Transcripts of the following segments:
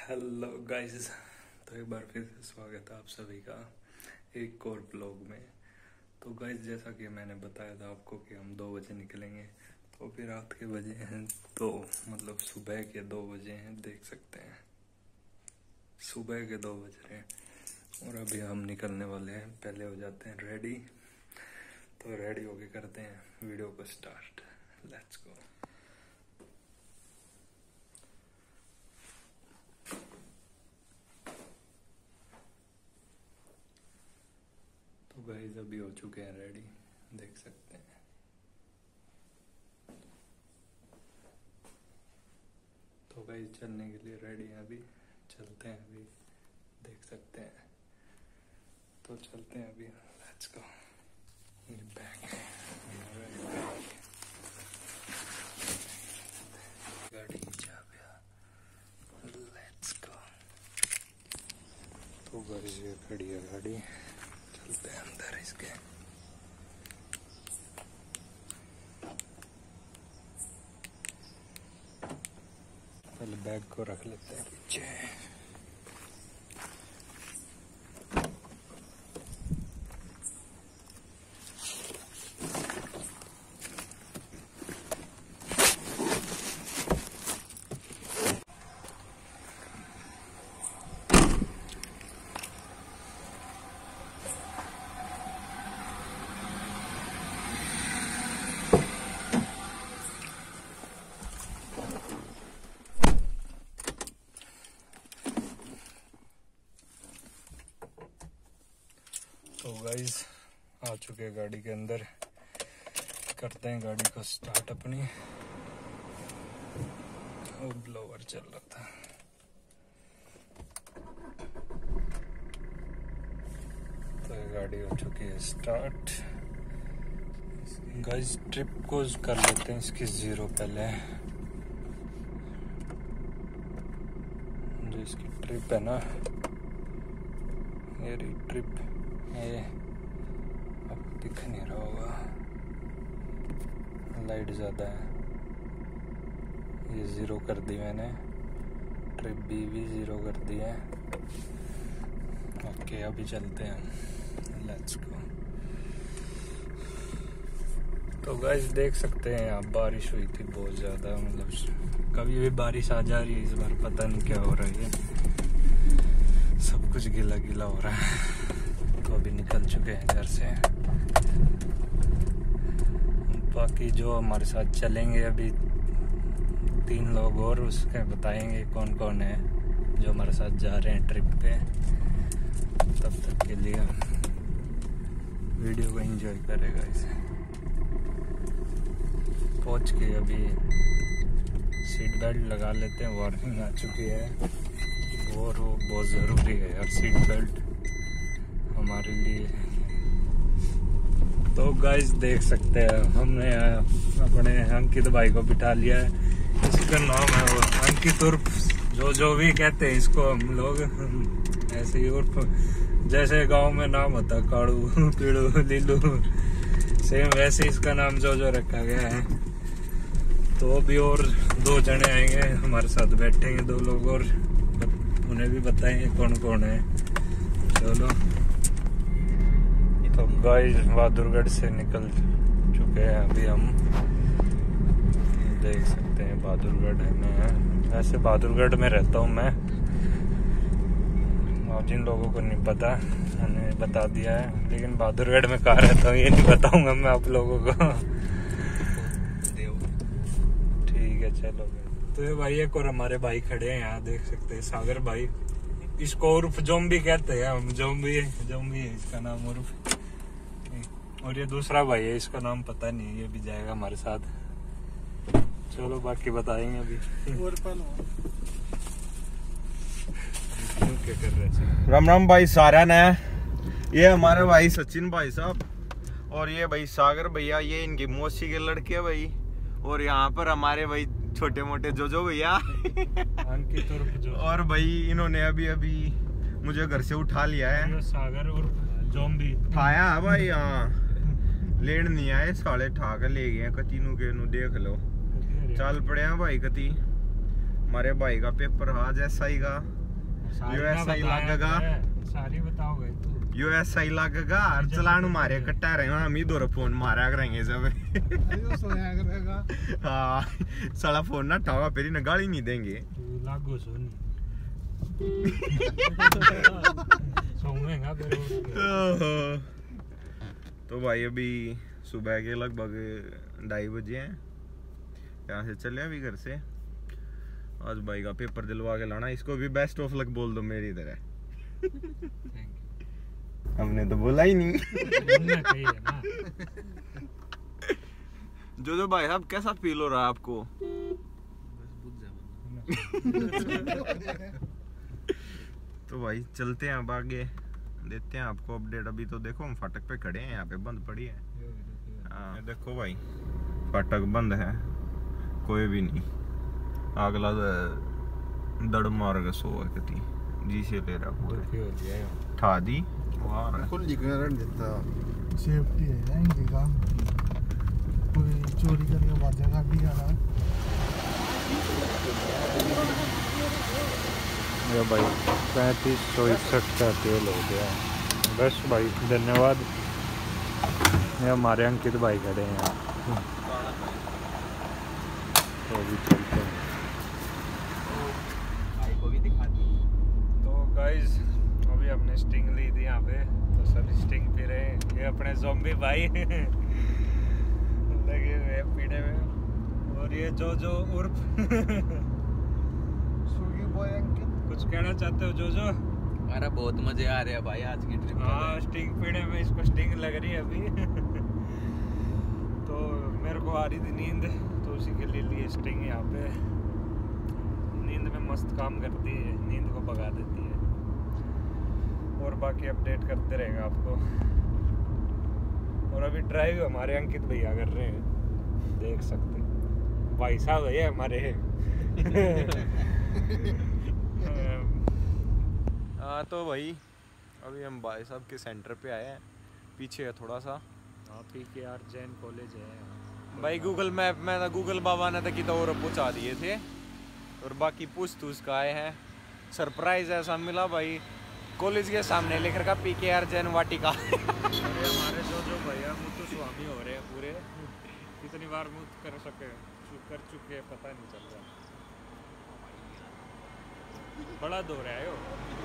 Hello guys, तो एक बार फिर से स्वागत है आप सभी का एक और ब्लॉग में। तो गाइस, जैसा कि मैंने बताया था आपको कि हम 2 बजे निकलेंगे, तो फिर रात के बजे हैं तो मतलब सुबह के 2 बजे हैं, देख सकते हैं सुबह के 2 बज रहे हैं और अभी हम निकलने वाले हैं। पहले हो जाते हैं रेडी, तो रेडी होके करते हैं वीडियो को स्टार्ट। Let's go. तो गाइस अभी हो चुके हैं रेडी, देख सकते हैं। तो गाइस चलने के लिए रेडी हैं, अभी चलते हैं, अभी देख सकते हैं। तो चलते हैं अभी, लेट्स गो। बैग गाड़ी जा गया, लेट्स गो। तो गाइस ये खड़ी है गाड़ी, चलते हैं अंदर इसके। पहले बैग को रख लेते हैं पीछे। तो गाइस आ चुके हैं गाड़ी के अंदर, करते हैं गाड़ी को स्टार्ट अपनी। और ब्लोअर चल रहा था। तो ये गाड़ी हो चुकी है स्टार्ट। गाइस ट्रिप को कर लेते हैं इसकी 0 पहले। जो इसकी ट्रिप है ना, ये ट्रिप ये अब दिख नहीं रहा होगा, लाइट ज़्यादा है। ये 0 कर दी मैंने, ट्रिप भी 0 कर दी है। ओके अभी चलते हैं, लेट्स गो। तो गाइस देख सकते हैं आप, बारिश हुई थी बहुत ज़्यादा, मतलब कभी भी बारिश आ जा रही है। इस बार पता नहीं क्या हो रहा है, सब कुछ गीला गीला हो रहा है। तो अभी निकल चुके हैं घर से। बाकी जो हमारे साथ चलेंगे अभी 3 लोग और, उसके बताएंगे कौन कौन है जो हमारे साथ जा रहे हैं ट्रिप पे। तब तक के लिए वीडियो को एंजॉय करेगा इसे। पहुंच के अभी सीट बेल्ट लगा लेते हैं, वार्निंग आ चुकी है और वो बहुत ज़रूरी है यार, सीट बेल्ट हमारे लिए। तो गाइस देख सकते हैं हमने अपने अंकित भाई को बिठा लिया है। इसका नाम है वो अंकित उर्फ जो भी कहते हैं इसको हम लोग, ऐसे ही उर्फ जैसे गांव में नाम होता काड़ू पीड़ू लीलू, सेम वैसे इसका नाम जो रखा गया है। तो अभी और 2 जने आएंगे हमारे साथ, बैठेंगे 2 लोग और, उन्हें भी बताएंगे कौन कौन है। चलो। तो गाइस बहादुरगढ़ से निकल चुके हैं अभी हम, देख सकते हैं बहादुरगढ़ में। वैसे बहादुरगढ़ में रहता हूँ मैं, और जिन लोगों को नहीं पता उन्हें बता दिया है, लेकिन बहादुरगढ़ में कहाँ रहता हूँ ये नहीं बताऊंगा मैं आप लोगों को। ठीक है चलो। तो ये भाई एक और हमारे भाई खड़े हैं यहाँ, देख सकते हैं सागर भाई। इसको उर्फ जोम्बी कहते हैं हम, जोम्बी है इसका नाम उर्फ। और ये दूसरा भाई है, इसका नाम पता नहीं, ये भी जाएगा हमारे साथ। चलो बाकी बताएंगे अभी। क्या कर रहे हैं? राम राम भाई सारा ने, ये हमारे भाई सचिन भाई साहब, और ये भाई सागर भैया, ये इनकी मौसी के लड़के भाई। और यहाँ पर हमारे भाई छोटे मोटे जो भैया और भाई इन्होंने अभी मुझे घर से उठा लिया है। सागर और जोम्बी उठाया है भाई, हाँ लेन नहीं आए, साले ठा के ले गए कती नु के नु, देख लो चल पड़े हैं भाई कती। हमारे भाई का पेपर आज एसआई का यूएसआई लगेगा, सारी बताओगे तू। यूएसआई लगेगा और चलान मारे कट्टा रहे हम ही दो फोन मारा करेंगे सब। सोया करेगा। हाँ साला फोन ना उठाओगा फिर ना गाली नहीं देंगे। तू लागो सुन सोऊंगा फिर। तो भाई अभी सुबह के लगभग 2:30 बजे हैं, यहाँ से चले अभी घर से। आज भाई का पेपर दिलवा के लाना, इसको भी बेस्ट ऑफ लक बोल दो मेरी तरह। हमने तो बोला ही नहीं। ना। जो भाई साहब कैसा फील हो रहा है आपको? तो भाई चलते हैं अब आगे, देते हैं आपको अपडेट। अभी तो देखो हम फाटक पे खड़े हैं, यहाँ पे बंद पड़ी है। हाँ देखो भाई फाटक बंद है, कोई भी नहीं। अगला दड़ मार के सो कती जी से ले रहा पूरे ठा दी खुल कर देता सेफ्टी है इनके काम। कोई चोरी करके बाजा गाड़ी आ रहा ये भाई 3561 का तेल हो गया। बस भाई धन्यवाद। ये हमारे अंकित भाई खड़े हैं, तो भी चलते हैं। तो गाइस अभी हमने स्टिंग ली थी यहाँ पे, तो सभी स्टिंग पी रहे हैं। ये अपने ज़ॉम्बी भाई लगे हुए हैं पीने में। और ये जो उर्फ सुगी बॉय अंकित, कुछ कहना चाहते हो जो? अरे बहुत मजे आ रहे हैं भाई आज की ट्रिप में। हाँ स्टिंग पीने में, इसको स्टिंग लग रही है अभी। तो मेरे को आ रही थी नींद, तो उसी के लिए स्टिंग यहाँ पे नींद में मस्त काम करती है, नींद को भगा देती है। और बाकी अपडेट करते रहेंगे आपको। और अभी ड्राइव हमारे अंकित भैया कर रहे हैं, देख सकते हैं। भाई साहब है हमारे। हाँ तो भाई अभी हम भाई साहब के सेंटर पे आए हैं, पीछे है थोड़ा सा। PKR जैन कॉलेज है भाई गूगल मैप में था, गूगल बाबा ने तो और पहुँचा दिए थे। और बाकी पूछ तूछ का आए हैं, सरप्राइज ऐसा मिला भाई, कॉलेज के सामने लिख रखा PKR जैन वाटिका। हमारे जो भैया मुतु स्वामी हो रहे हैं पूरे, कितनी बार मुत कर चुके पता नहीं चल रहा। बड़ा दो रहा है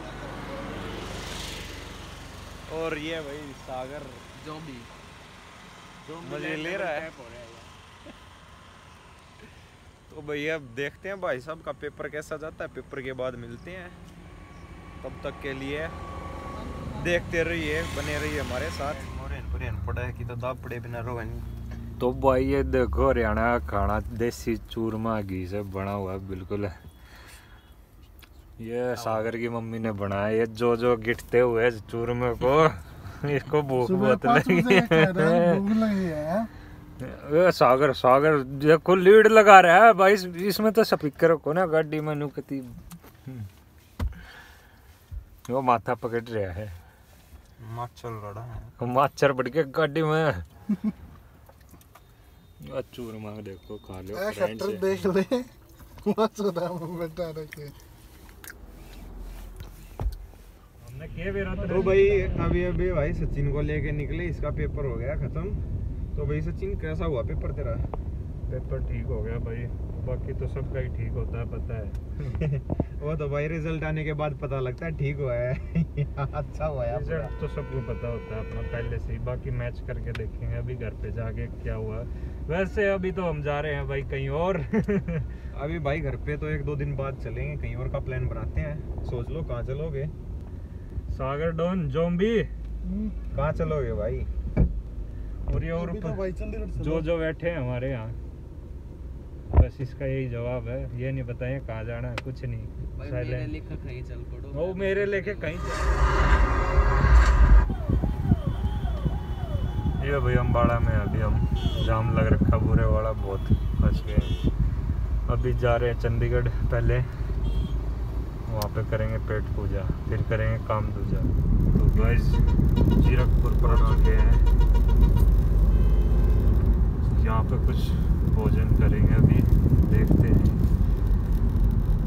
और ये भाई सागर जो भी मजे ले रहा है। तो भैया अब देखते हैं भाई साहब का पेपर कैसा जाता है, पेपर के बाद मिलते हैं। तब तक के लिए देखते रहिए, बने रहिए हमारे साथ। पड़ा है कि तो दाब पड़े बिना रोगा नहीं। तो भाई ये देखो हरियाणा का खाना, देसी चूरमा घी से बना हुआ बिल्कुल। ये सागर की मम्मी ने बनाया, ये जो गिटते हुए चूरमे को, इसको भूख बहुत लगी है। सागर देखो लीड लगा रहा है भाई, इसमें तो स्पीकर रखो ना गाड़ी में नुकती। वो माथा पकड़ रहा है, माचर बढ़ के गाड़ी में। चूरमा देखो खा लो, देख ले बेटा रखे। तो भाई अभी भाई सचिन को लेके निकले, इसका पेपर हो गया खत्म। तो भाई सचिन कैसा हुआ पेपर तेरा? पेपर ठीक हो गया भाई, बाकी तो सबका ही ठीक होता है पता है। वो तो भाई रिजल्ट आने के बाद पता लगता है ठीक हुआ है अच्छा हुआ है। रिजल्ट तो सबको पता होता है अपना पहले से ही, बाकी मैच करके देखेंगे अभी घर पे जाके क्या हुआ। वैसे अभी तो हम जा रहे हैं भाई कहीं और। अभी भाई घर पे तो 1-2 दिन बाद चलेंगे, कहीं और का प्लान बनाते हैं। सोच लो कहाँ चलोगे? सागर डॉन ज़ॉम्बी कहाँ चलोगे भाई? और ये और जो बैठे हैं हमारे यहाँ, बस इसका यही जवाब है, ये नहीं बताएं कहाँ जाना है, कुछ नहीं। मेरे लेके कहीं चल पड़ो। वो मेरे लेके कहीं ये भाई अम्बाड़ा में अभी हम जाम लग रखा बुरे वाला, बहुत फंस गए। अभी जा रहे हैं चंडीगढ़, पहले वहाँ पे करेंगे पेट पूजा, फिर करेंगे काम दूजा। तो गाइस जीरकपुर पहुँच चुके हैं, यहाँ पे कुछ भोजन करेंगे, अभी देखते हैं।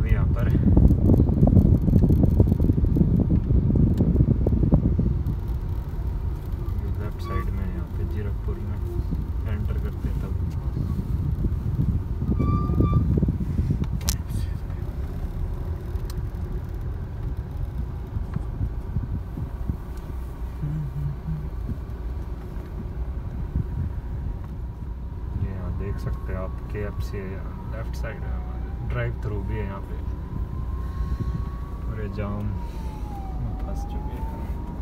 अभी यहाँ पर। लेफ्ट साइड में यहाँ पे जीरकपुर में एंटर करते हैं तब। ये यहाँ देख सकते हैं आप KFC है, लेफ्ट साइड है, ड्राइव थ्रू भी है यहाँ पे। और ये जाम में फंस चुके हैं।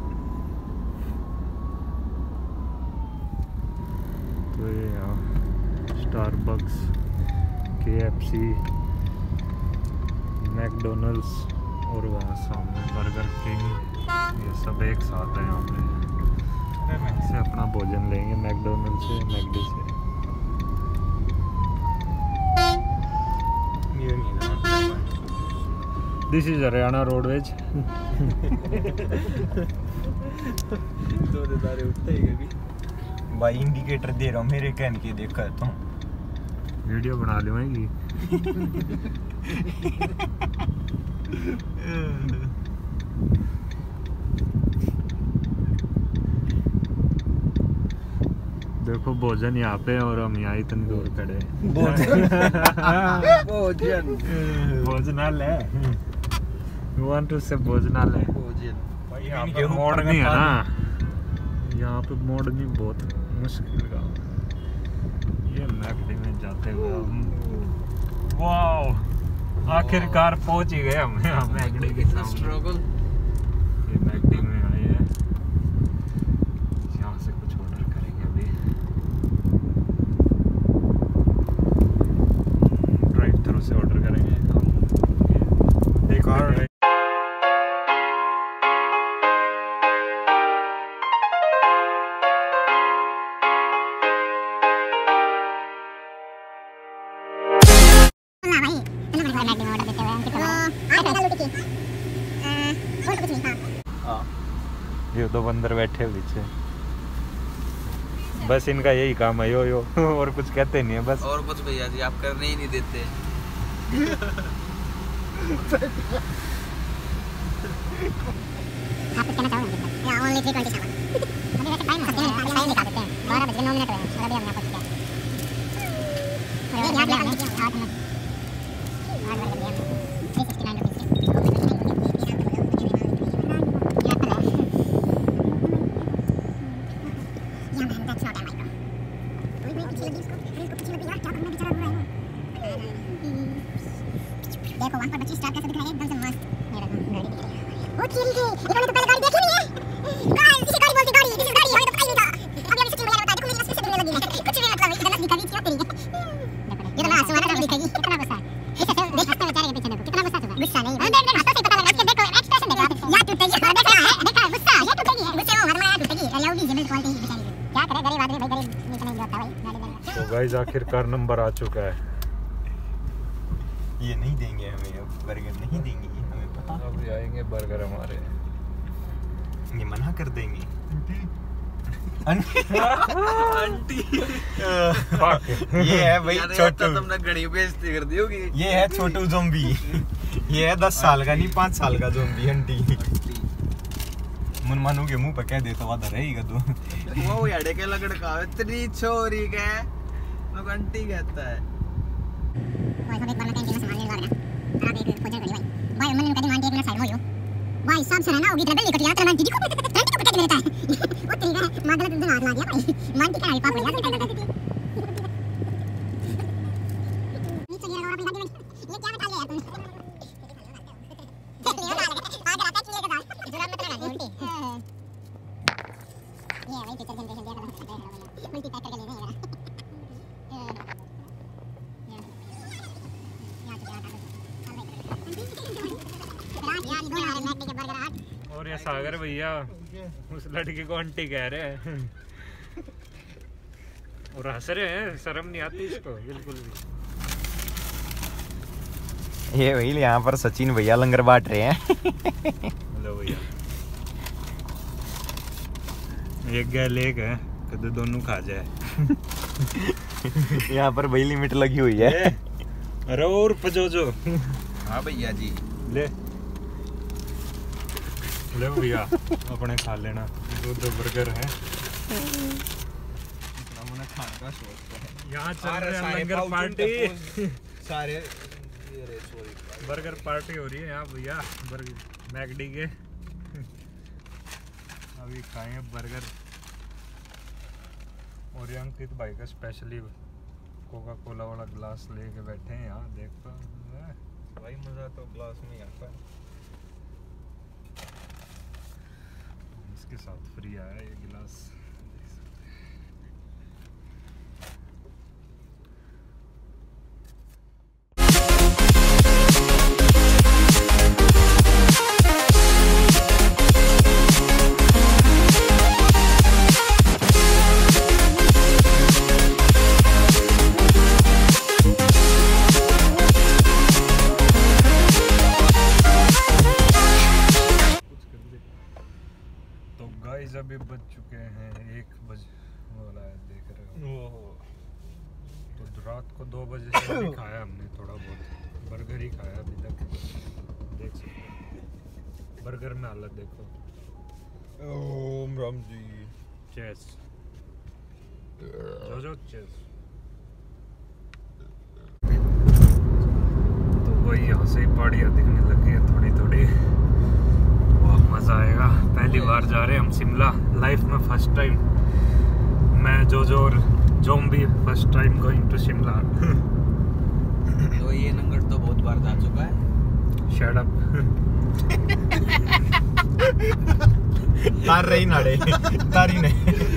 तो ये यहाँ स्टारबक्स, KFC, मैकडोनल्ड्स और वहाँ सामने बर्गर किंग, ये सब एक साथ है यहाँ पे। से अपना भोजन लेंगे मैकडोनल्ड से, मैकडी से। This is Haryana roadways. दो दारे उठते ही कभी भाई इंडिकेटर दे रहा हूँ मेरे कहने के, देखा तो वीडियो बना लूँगी। देखो भोजन यहाँ पे और हम यहाँ इतनी दूर खड़े हैं। भोजनालय, you want to say भोजनालय। भाई यहाँ पे मोड़ नहीं है ना, यहाँ पे मोड़ नहीं, बहुत मुश्किल का। ये मैकडी में जाते हुए हम, वाओ, आखिरकार पहुंच ही गए हम यहाँ मैकडी के सामने। स्ट्रगल ये मैकडी में आए हैं, यहाँ से कुछ ऑर्डर करेंगे अभी। ड्राइव थ्रू से ऑर्डर करेंगे हम। एक और ये दो बंदर बैठे हुए पीछे, बस इनका यही काम है, यो यो और कुछ कहते नहीं है बस। और कुछ भैया जी आप करने ही नहीं देते। आप कुछ कहना चाहोगे? या ओनली 327 अभी वैसे टाइम दिखा देते हैं 12:09 और अभी हम यहाँ पहुँच गए। और ये याद रखना 8 मिनट 369 देखो वहाँ पर बच्ची स्टार्ट कैसे दिख रहा है, एकदम से मस्त। ये देखो गाड़ी दिख रही है। वो चिल गई, ये तो पहले गाड़ी देखी नहीं है। गाइस इसे गाड़ी बोलते, गाड़ी दिस इज गाड़ी, हमें तो पता ही नहीं था। अभी हमें सचिन भैया ने बताया, देखो मेरी नस से दिखने लगी है, कुछ भी मतलब इधर नस दिखाई क्यों तेरी। देखो ये तो ना सुना ना दिखेगी, कितना गुस्सा है। इसे देख सकते हो बेचारे के पीछे, देखो कितना गुस्सा है। गुस्सा नहीं, देख देख हाथों से पता लगा, इसके देखो एक्सप्रेशन देखो, यार टूटेगी, देखा है, देखा गुस्सा, ये टूटेगी, गुस्से में हमारा टूटेगी। लव दी जिबल क्वालिटी बेचारी की, क्या करे गरीब आदमी, भाई गरीब नीचे नहीं गिरता भाई गाड़ी। तो गाइस आखिरकार नंबर आ चुका है। ये नहीं देंगे हमें, अब बर्गर नहीं देंगे ये हमें पता। अब आएंगे बर्गर हमारे, ये मना कर देंगे। आंटी फक। ये है भाई छोटू, तुमने घड़ी बेइज्जती कर दी होगी। ये है छोटू ज़ॉम्बी। ये है 10 साल का नहीं 5 साल का ज़ॉम्बी आंटी। मन मानू के मुंह पे कह दे तो वादा रहेगा तू। वो याडे के लड़का इतनी छोरी के लोग आंटी कहता है। भाई सब एक बार में कैंटीन में सामान लेने लग रहा है। खराब एक खोजर घड़ी भाई। भाई मैंने कभी मान दिया कि मैं साइड में हो। भाई सब से ना होगी ट्रबल लेकर यात्रा मान दीदी को पता देता है। वो तेरी का मां गलत दिन हाथ ला दिया भाई। मान के क्या पाप हो यार नीचे गिरा और अपनी गाड़ी में ये क्या बता लिया तुम। आगे आता है क्लियर का दाल जुराब मत लगा उल्टी। ये भाई पिक्चर जनरेशन दिया था उल्टी पैक करके ले रहे हैं। और ये सागर भैया उस लड़की को आंटी कह रहे हैं और हंस रहे हैं, शर्म नहीं आती इसको बिल्कुल भी। ये भाई यहाँ पर सचिन भैया लंगर बांट रहे हैं। हेलो भैया, एक गया लेक है कदे दोनों खा जाए। यहाँ पर भाई लिमिट लगी हुई है। अरे और पजो जो हाँ भैया जी ले ले भैया अपने खा लेना। दो बर्गर है इतना मैंने खाने का शौक है। यहाँ चल रहे हैं लंगर पार्टी। सारे बर्गर पार्टी हो रही है यहाँ भैया बर्गर मैकडी के। अभी खाएंगे बर्गर और ये अंकित भाई का स्पेशली कोका कोला वाला ग्लास लेके बैठे हैं यहाँ। देखो भाई मजा तो ग्लास में ही आता है। इसके साथ फ्री आया ये गिलास। तो गाइस अभी बज चुके हैं 1 बजे वाला है, देख रहे हो। तो रात को 2 बजे से भी खाया हमने थोड़ा बहुत बर्गर ही खाया अभी तक। देख सकते हो बर्गर में हालत देखो। ओम राम जी चेस जो चेस। तो वही यहाँ से ही पहाड़ियाँ दिखने लगी है थोड़ी थोड़ी। बहुत मज़ा आएगा। पहली बार जा रहे हैं हम शिमला, लाइफ में फर्स्ट टाइम। मैं जो और जोम भी first time going to Shimla. तो ये नंगट तो बहुत बार जा चुका है। Shut up. तार रही नाड़े तारी नहीं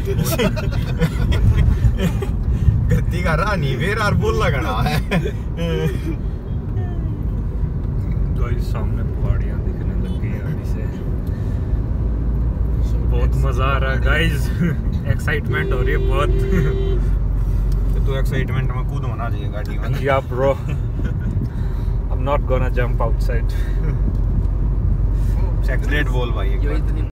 गति का रानी वेर और बोल लगना है। गाइस सामने पहाड़ियाँ दिखने लगी है अभी से। बहुत मज़ा आ रहा है गाइस। एक्साइटमेंट हो रही है बहुत। तो एक्साइटमेंट में कूद होना चाहिए गाड़ी में। Yeah bro, I'm not gonna jump outside. Secret बोल भाई एक बार। इतनी